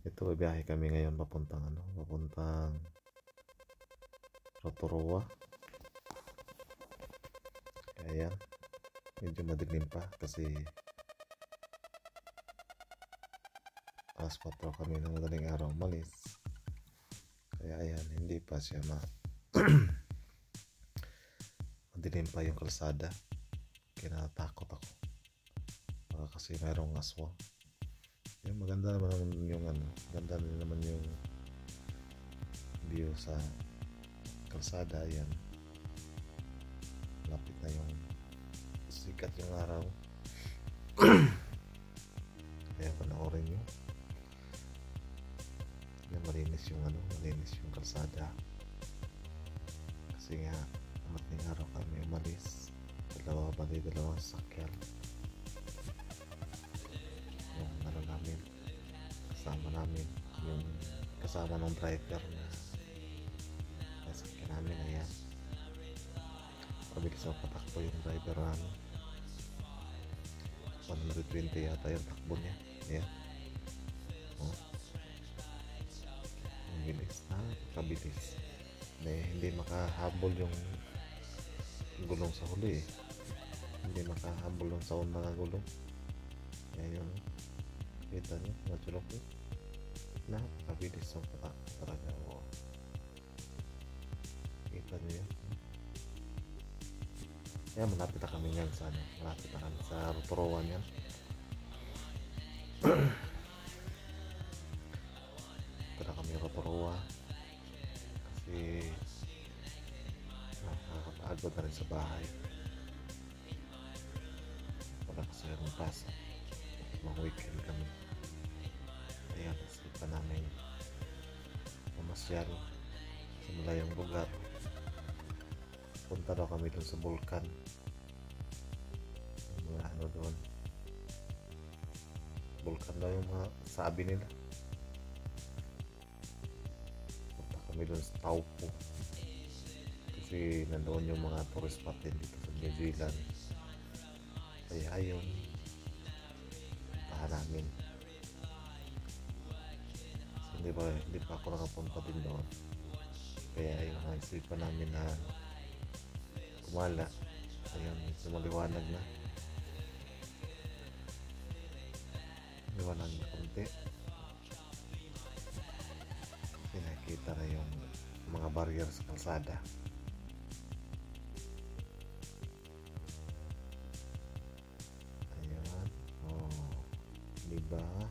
Ito, biyahe kami ngayon papuntang rotorua. Kaya yan, medyo madilim pa kasi alas 4 kami ng madaling araw umalis. Kaya ayan, hindi pa siya madilim pa yung kalsada. Kaya natatakot ako. Kasi mayroong aswang. Yung maganda naman yung maganda naman yung view sa kalsada. Ayan, lapit na yung sikat yung araw. Kaya panoorin nyo. Malinis yung kalsada. Kasi nga mating araw kami umalis. Dalawang sakyan. Yung namin, kasama ng driver na sakyan namin. Ayan, pabilis na patakbo yung driver namin. 120 yata yung takbo niya. Ayan, kabilis hindi makahabol yung gulong sa huli hindi makahabol yung sa unang gulong. Ayan yun, kita nyo, natulog yun na kabilis yung patakbo talaga. Kita nyo yun. Ayan, malapit na kami yan sa rotorua yan. Rotorua kasi nakakapagod na rin sa bahay. Wala kasi yung pasok, mga weekend kami. Kaya nasipan namin mamasyal sa malayong lugar. Punta daw kami dun sa bulkan, mga doon bulkan daw yung mga sabi nila. Kami doon sa Taupo kasi nandoon yung mga tourist spot din dito sa New Zealand. Kaya ayun, puntahan namin. So, hindi pa ako nakapunta din doon. Kaya ayun, naisipan namin na kumala. Ayun, maliwanag na konti. Nakita na yung mga barrier sa kalsada. Ayan, diba?